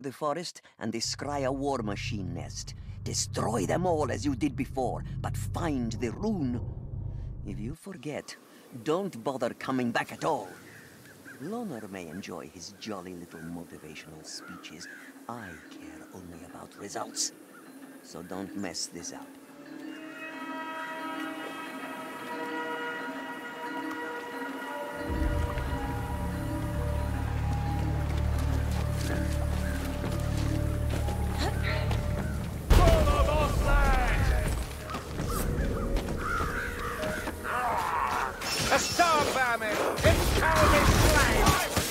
the forest and descry a war machine nest. Destroy them all as you did before, but find the rune. If you forget, don't bother coming back at all. Loner may enjoy his jolly little motivational speeches. I care only about results. So don't mess this up. A star vermin! It's cowardly flame!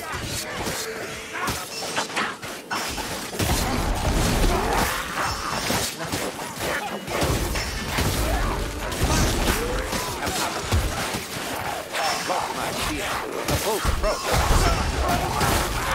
Lost my shield. The boat broke.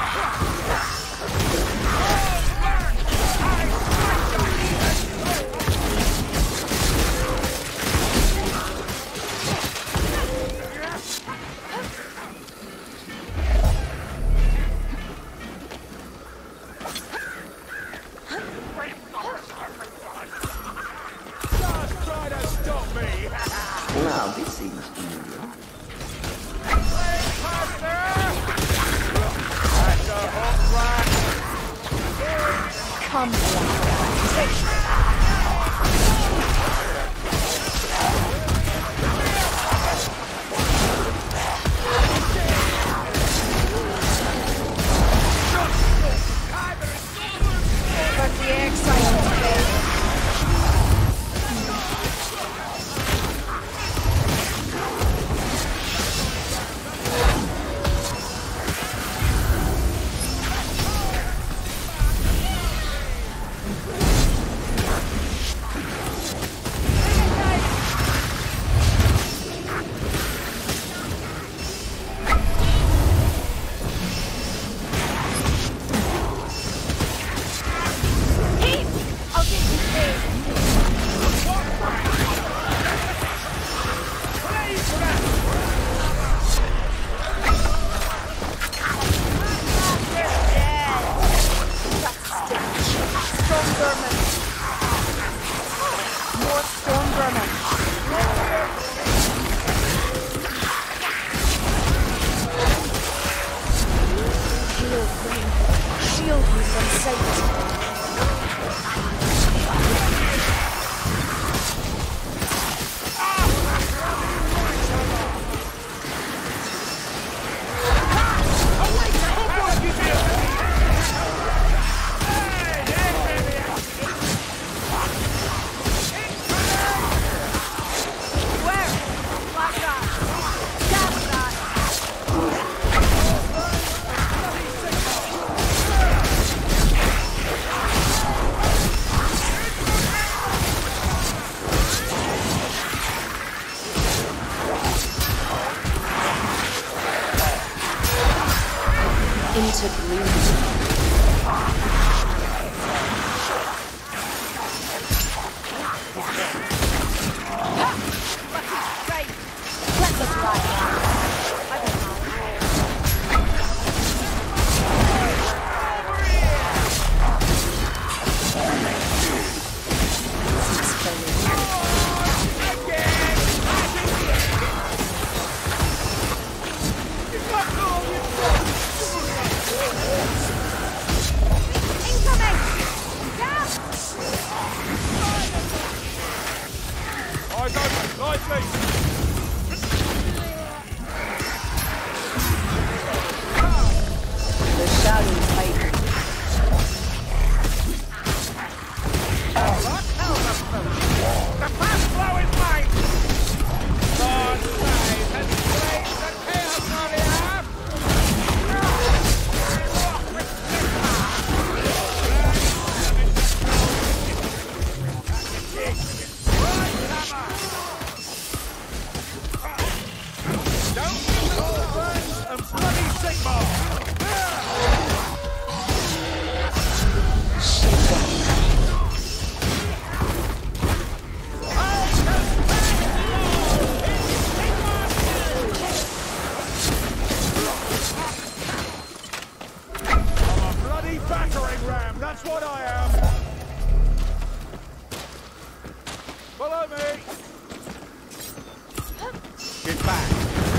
Now, this seems familiar. Come on, take but the excitement. Shield me from Satan. Into gloom. am. That's what I am. Follow me. Get back.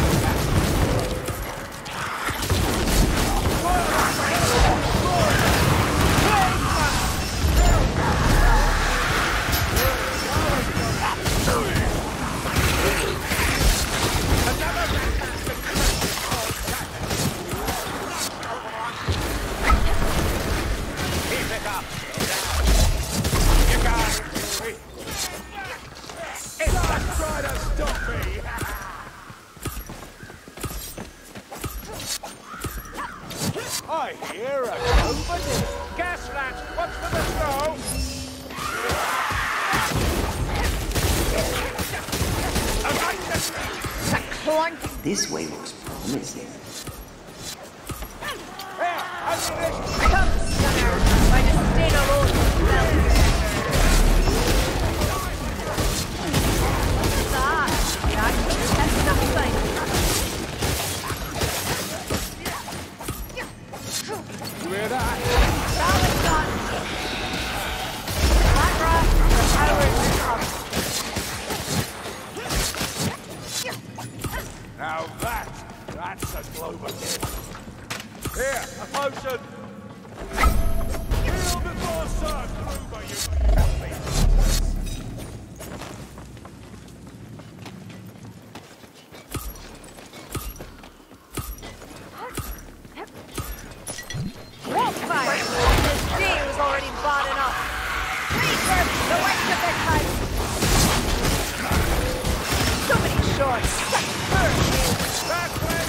I hear a nobody. Gas rat, what's for the throw? This way looks promising. Here, ammunition. Come, stunner. I just stayed alone. What's that? That's nothing. You hear that? Solid gun. Black rat, the power is up. Now that's a Glober gift. Here, a potion. Heal before Sir Gruber, you filthy. Walk fire! This day was already bought enough. Reaper, the west of their time. So many shorts, such birds. That's where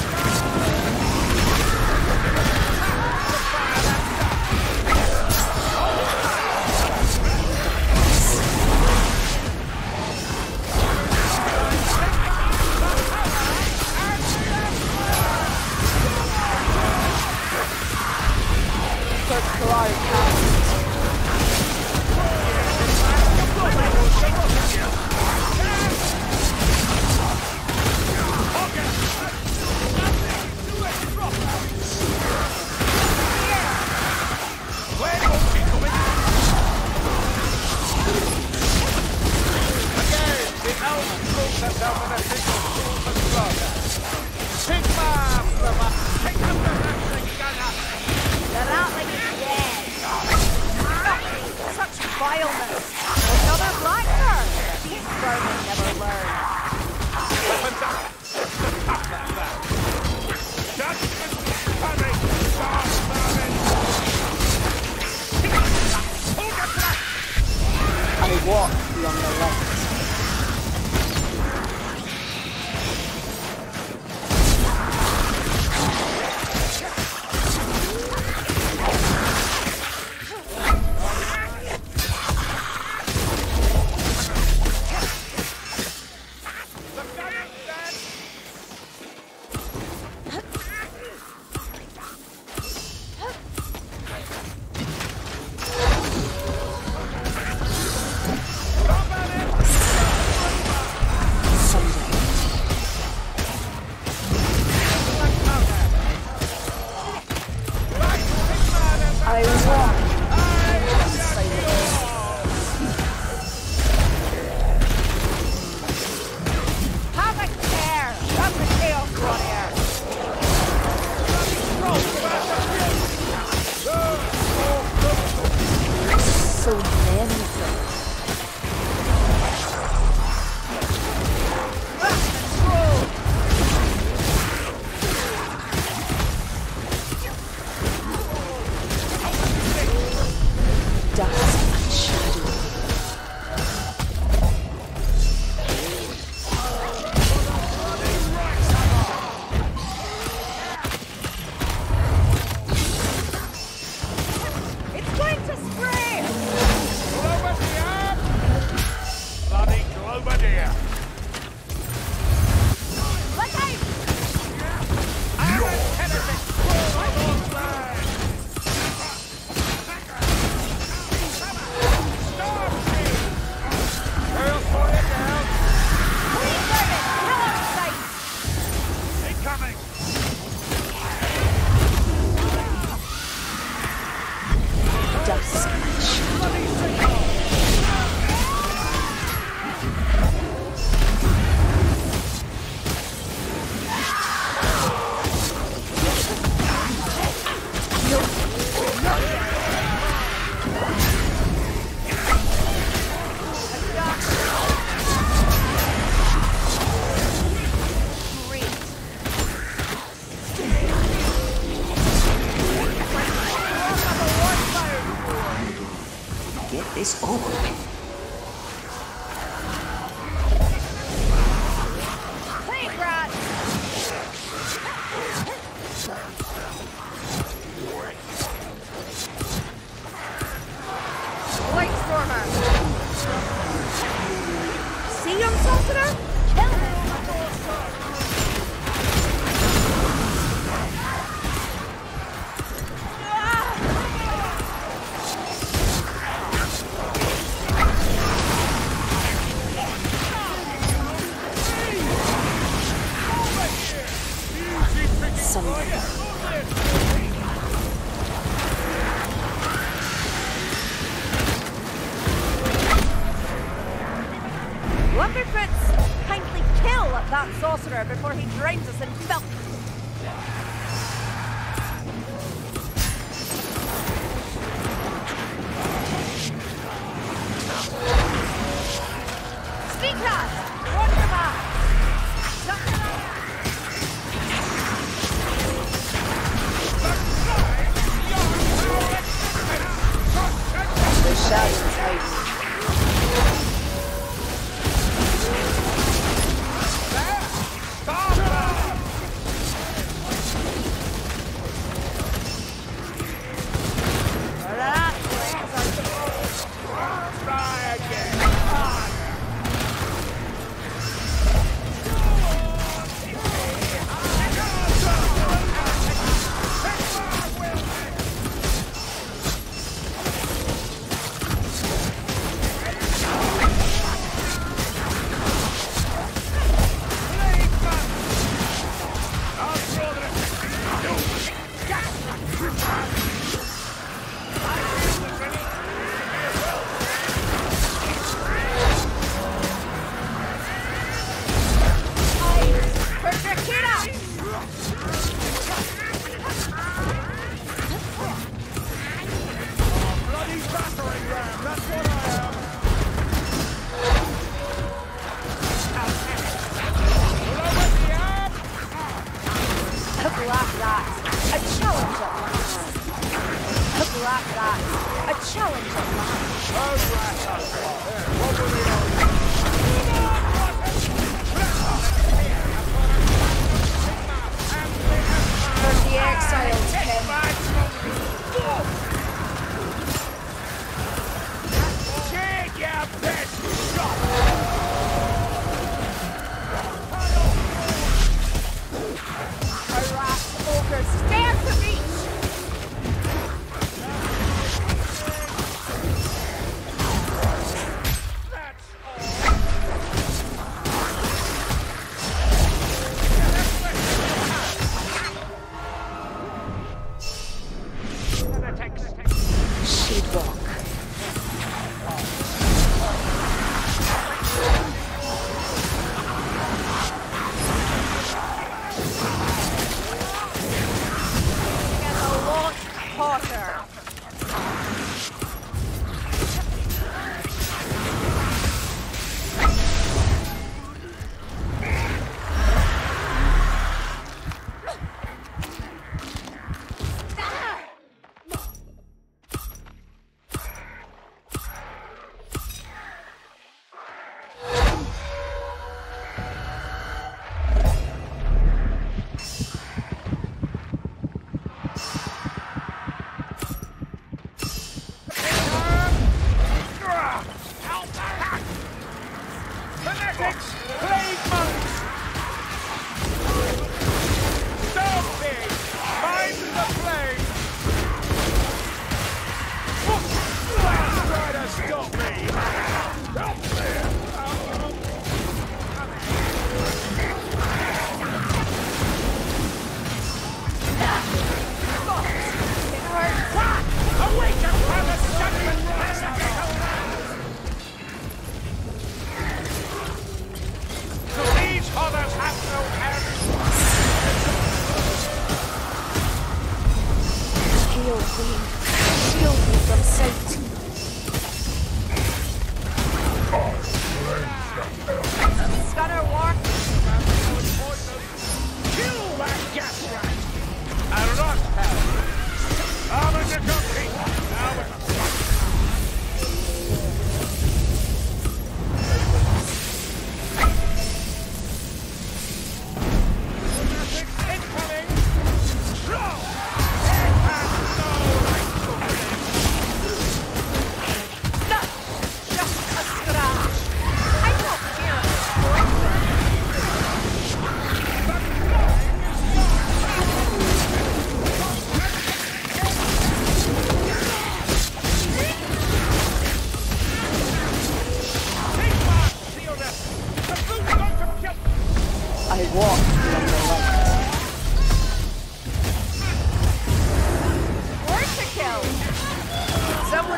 They're out like it's dead. Such vileness. Another blackbird. These vermin never learn. weapons up. Up that back. Judgment coming. Dark vermin. I walk along the left. I walk. Have a care. Have the chaos run here. So many things. Dust and shadow. It's going to spray! Globadier! Bloody Globadier! Look out! Aaron Kennedy! Lord Land! Stop me! Girl, pull it down! Please burn it! Hell on sight! Incoming! Dust this all? Plague rat! White Stormer! See, young sorcerer? Kill him! Lumberfoots, kindly kill that sorcerer before he drains us in filth. Speak that! Run your back! The shadows hiding.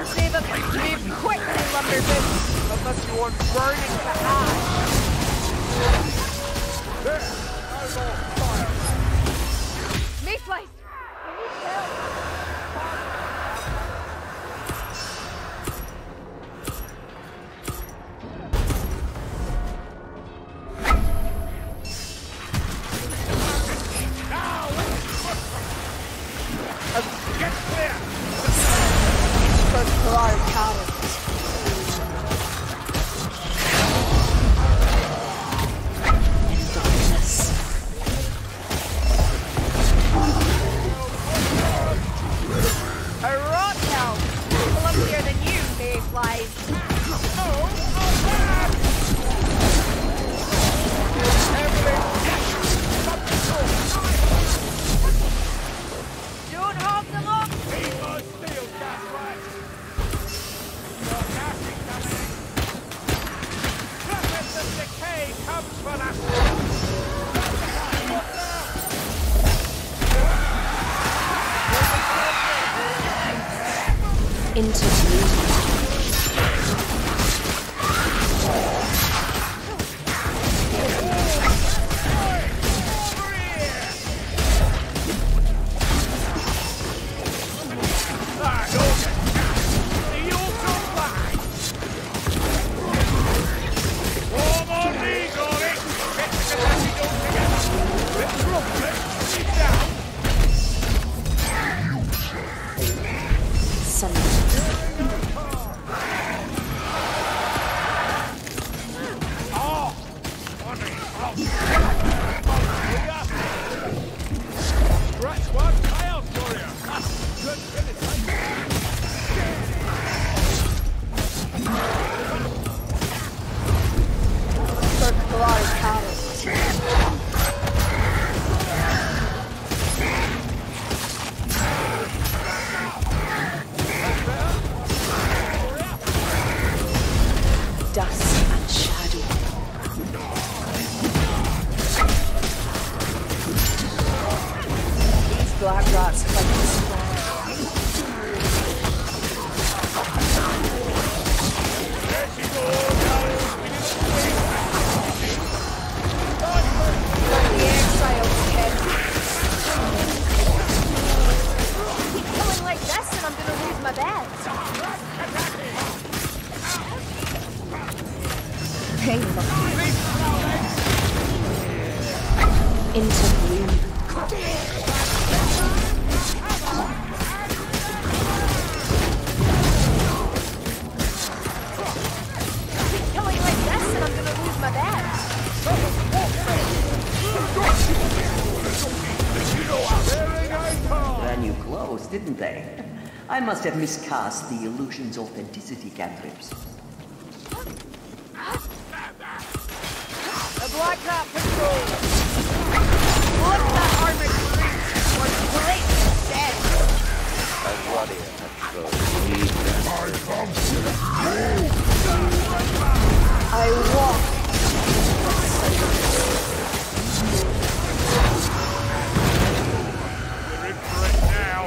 Don't save him. Move quickly, Lumberboots. Unless you want burning to ash. There! No more fire! Mayflies! I need help. Get clear! First Pilar Cottage. A rock now. Lumpier than you, Mayflies. Don't hold them up. Steel gaslight! Your gas incoming! Weapons of decay comes for us! Scratch one tail for you! Good finish! First Pilar Cottage. Dust and shadow. These black rats are like the There she goes, darling! The exile's head. Keep killing like this and I'm gonna lose my bed. pain into bloom. Killing like this and I'm gonna lose my bed. Ran you close, didn't they? I must have miscast the illusion's authenticity cantrips. The Black Rat Patrol! Look at that armored brute! We're completely dead! I walk. We're in for it now.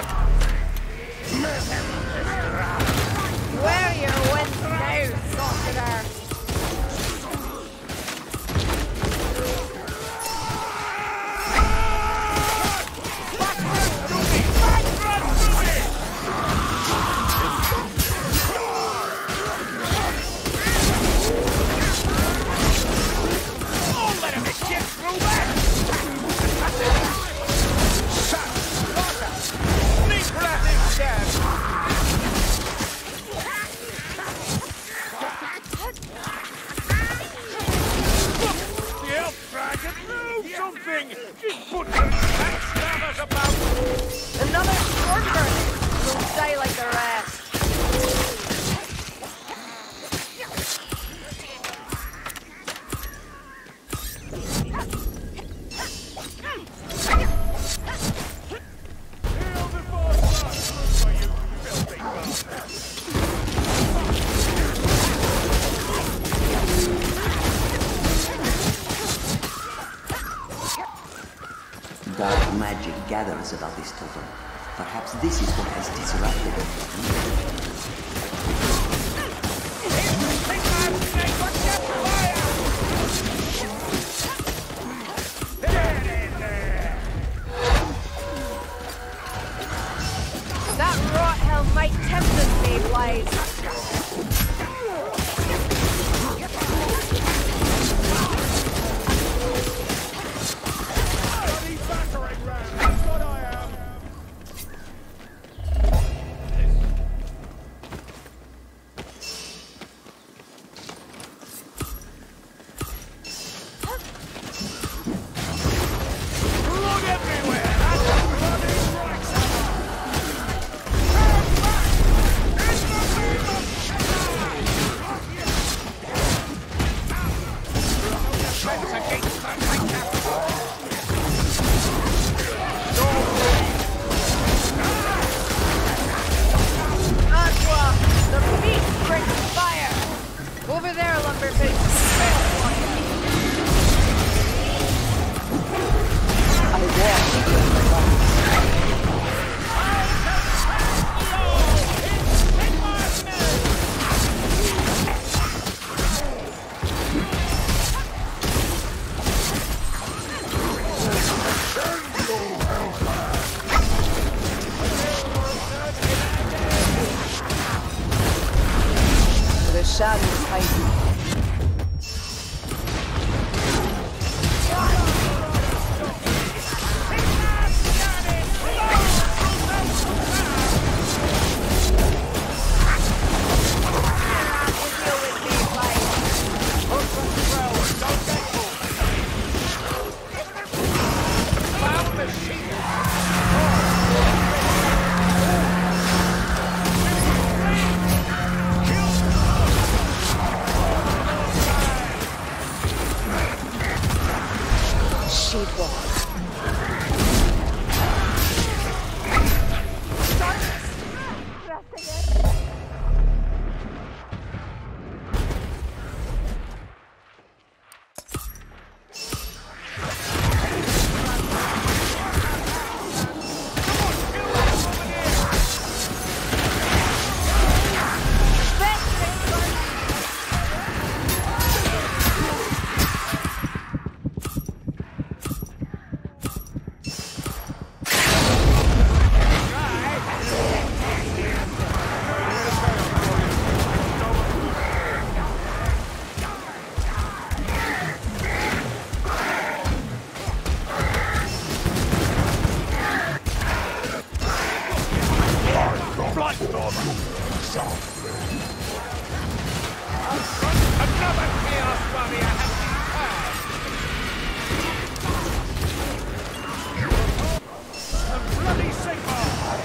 Where are your wits now, sorcerer? Another sorcerer! You'll die like the rest. Dark magic gathers about this totem. Perhaps this is what has disrupted it. supplies. Bloody battering ram! That's what I am! Blood everywhere! That's a bloody right! Turn back! In the name of defense against the Aqua! The beast brings fire! Over there, Lumberface! I The shadows hide. She'd walk. Another chaos warrior has returned! The bloody Sigmar!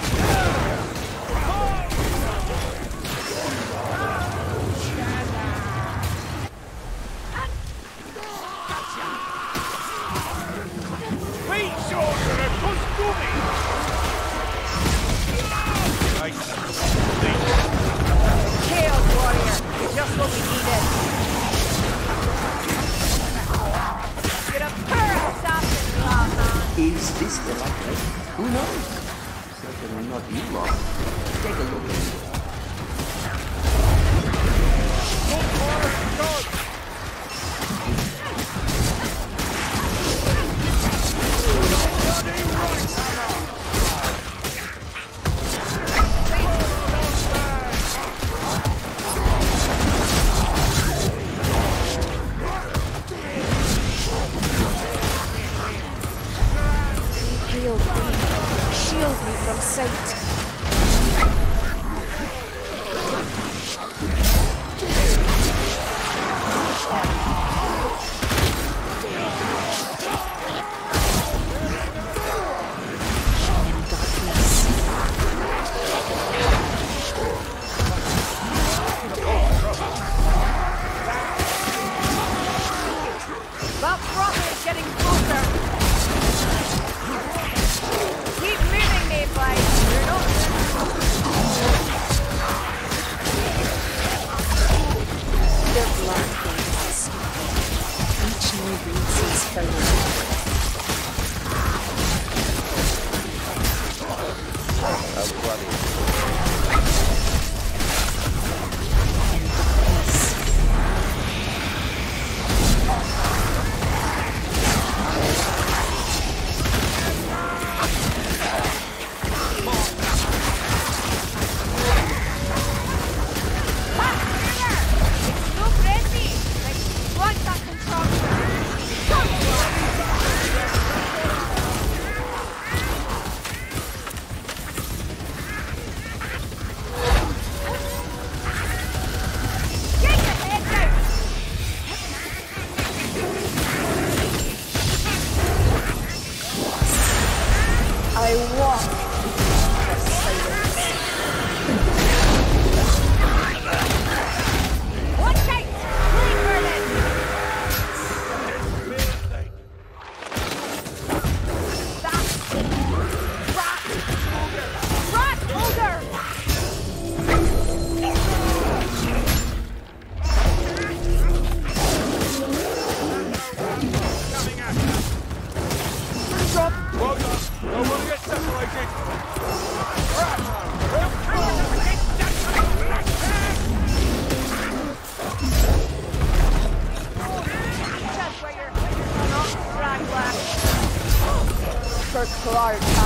Be sure to the costumi! Chaos Warrior! Just what we needed! Clark.